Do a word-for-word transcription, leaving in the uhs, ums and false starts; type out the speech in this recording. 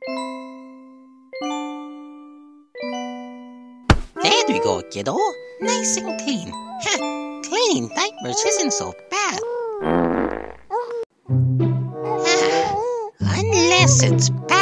There we go, kiddo. Nice and clean. Ha, cleaning diapers isn't so bad. Ah, unless it's bad.